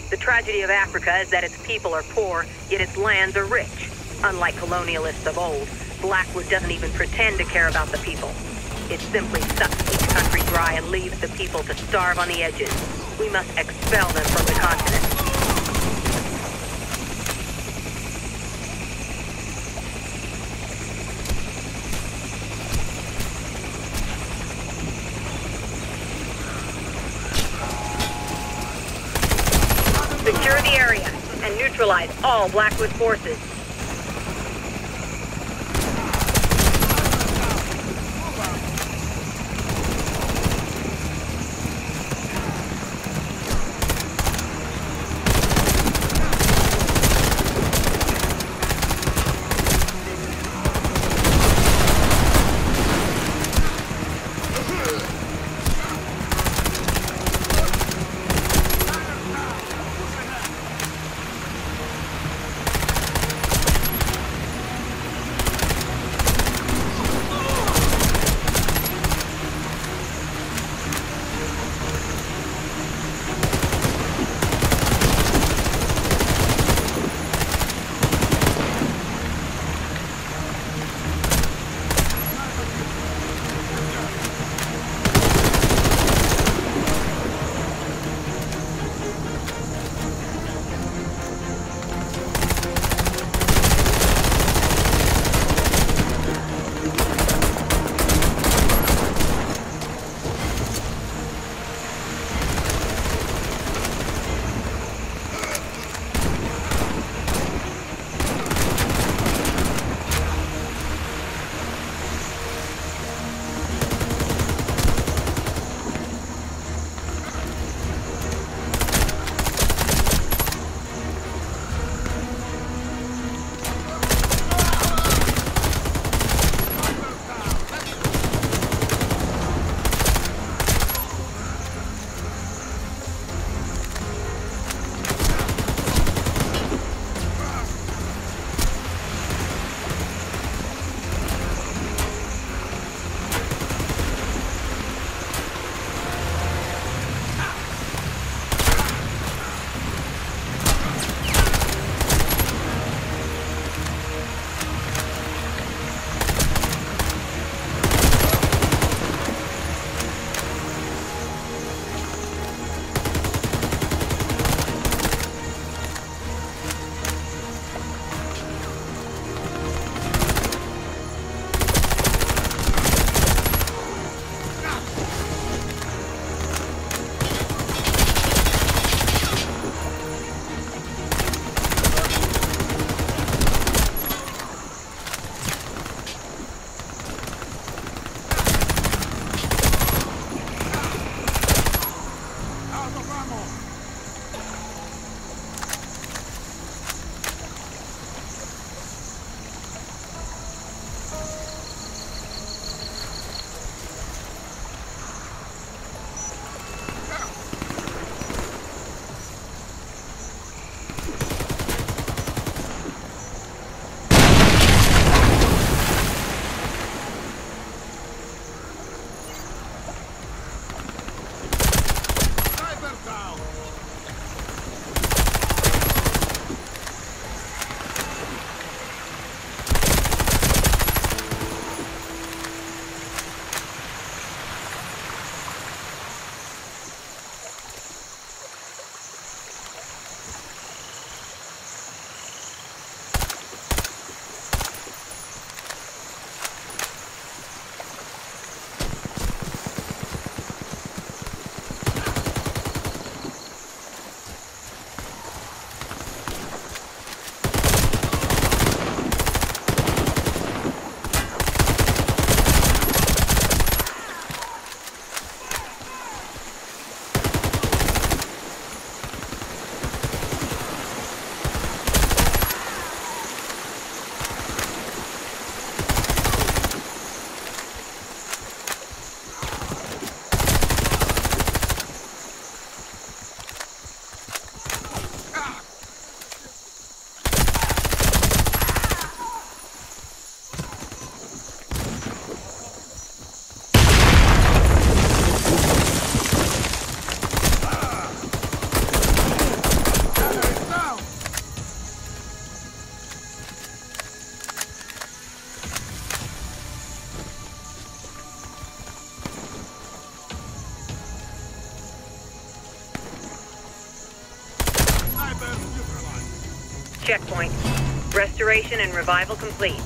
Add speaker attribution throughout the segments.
Speaker 1: The tragedy of Africa is that its people are poor, yet its lands are rich. Unlike colonialists of old, Blackwood doesn't even pretend to care about the people. It simply sucks each country dry and leaves the people to starve on the edges. We must expel them from the continent. Secure the area and neutralize all Blackwood forces. checkpoint. Restoration and revival complete.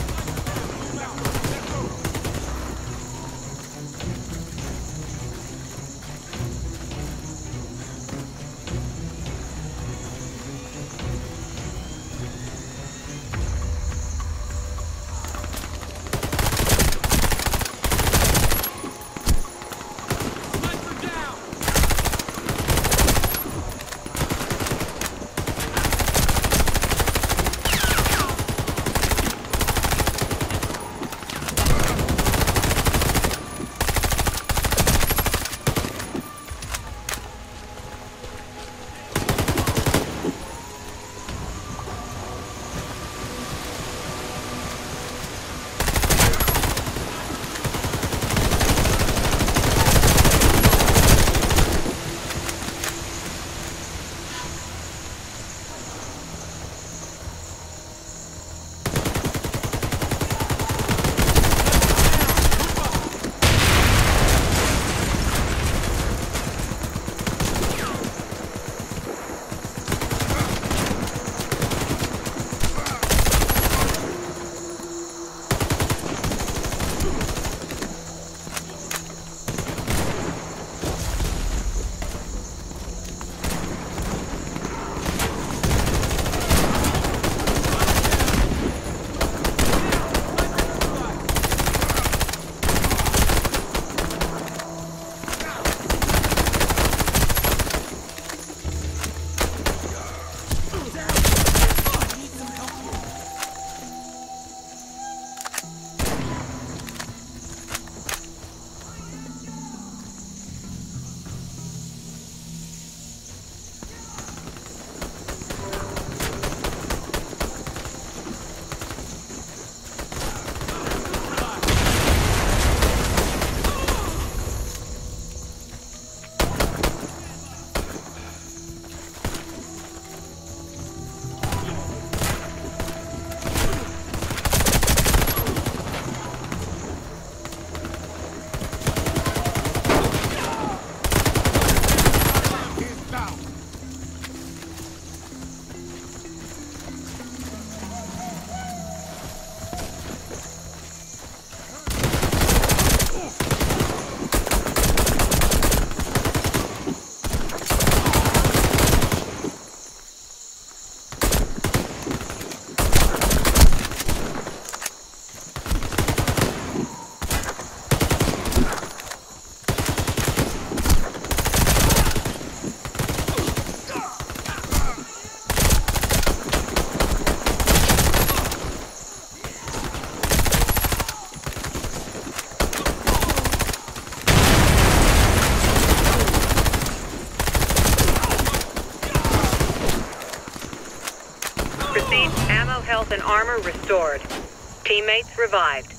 Speaker 1: Ammo, health, and armor restored. Teammates revived.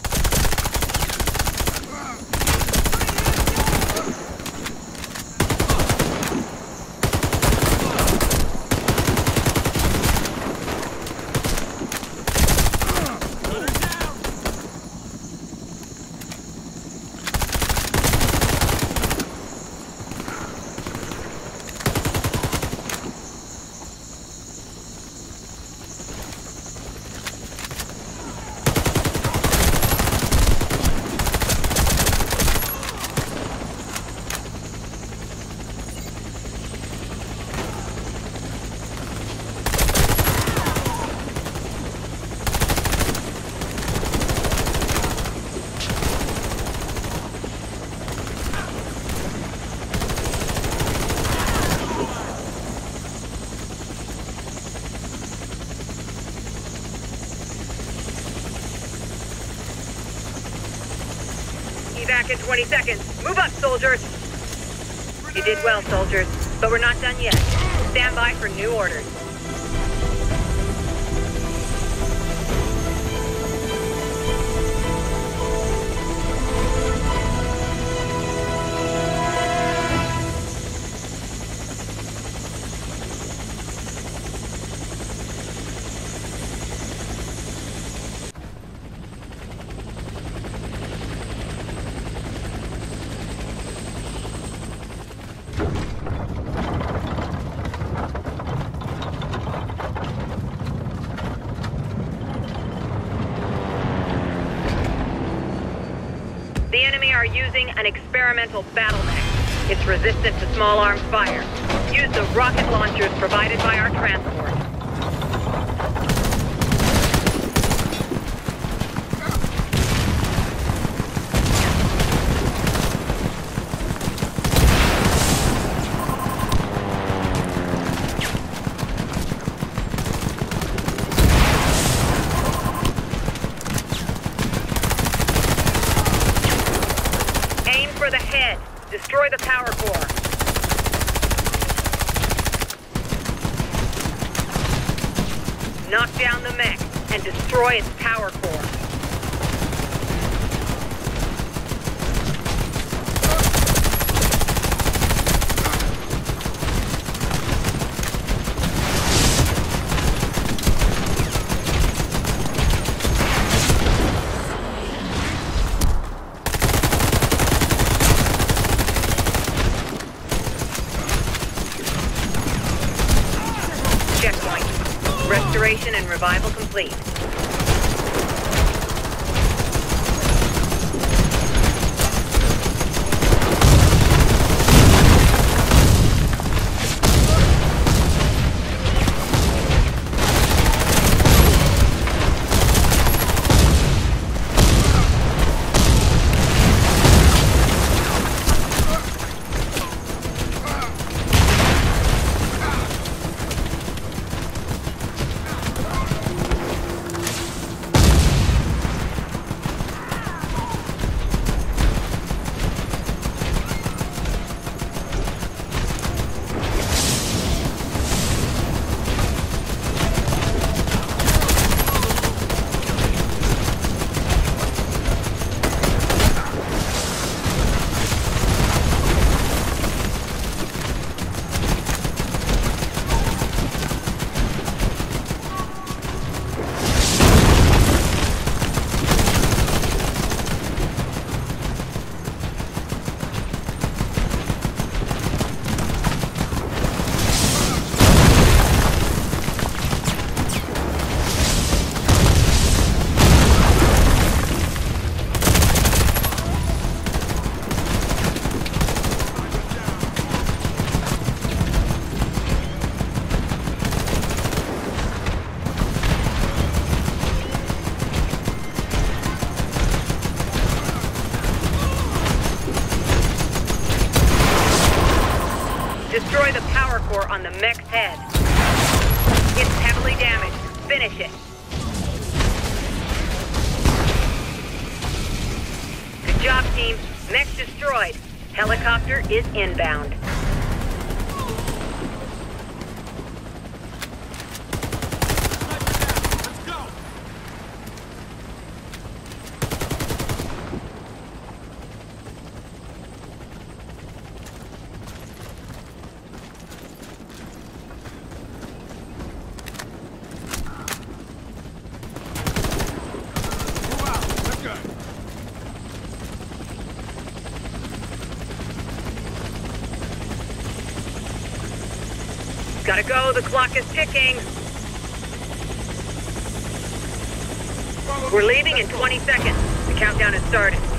Speaker 1: Back in 20 seconds. Move up, soldiers. You did well, soldiers, but we're not done yet. Stand by for new orders. The enemy are using an experimental battle mech. It's resistant to small arms fire. Use the rocket launchers provided by our transport. For the head. Destroy the power core. Knock down the mech and destroy its power core. Checkpoint. Restoration and revival complete. Destroy the power core on the mech's head. It's heavily damaged. Finish it. Good job, team. Mech destroyed. Helicopter is inbound. Gotta go, the clock is ticking. We're leaving in 20 seconds. The countdown has started.